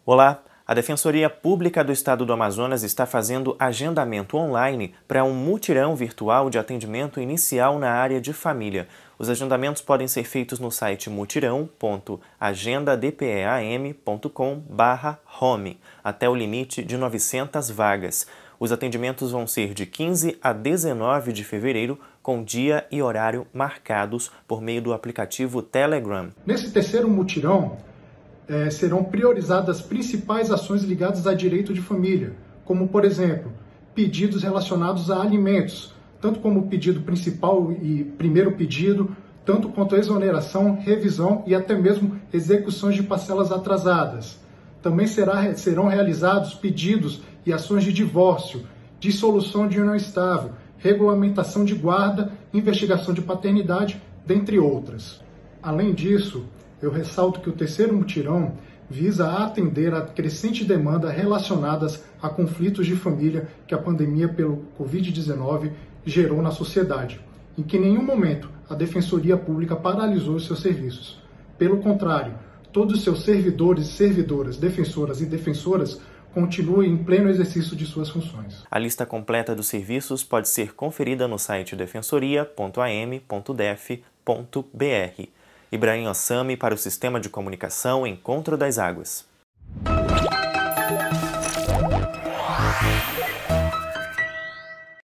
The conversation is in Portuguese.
Olá! A Defensoria Pública do Estado do Amazonas está fazendo agendamento online para um mutirão virtual de atendimento inicial na área de família. Os agendamentos podem ser feitos no site mutirão.agendadpeam.com/home, até o limite de 900 vagas. Os atendimentos vão ser de 15 a 19 de fevereiro, com dia e horário marcados por meio do aplicativo Telegram. Nesse terceiro mutirão, serão priorizadas as principais ações ligadas a direito de família, como, por exemplo, pedidos relacionados a alimentos, tanto como o pedido principal e primeiro pedido, tanto quanto a exoneração, revisão e até mesmo execuções de parcelas atrasadas. Também serão realizados pedidos e ações de divórcio, dissolução de união estável, regulamentação de guarda, investigação de paternidade, dentre outras. Além disso, eu ressalto que o terceiro mutirão visa atender a crescente demanda relacionadas a conflitos de família que a pandemia pelo Covid-19 gerou na sociedade, em que em nenhum momento a Defensoria Pública paralisou os seus serviços. Pelo contrário, todos os seus servidores, servidoras, defensoras e defensoras continuem em pleno exercício de suas funções. A lista completa dos serviços pode ser conferida no site defensoria.am.def.br. Ibrahim Ossami para o Sistema de Comunicação Encontro das Águas.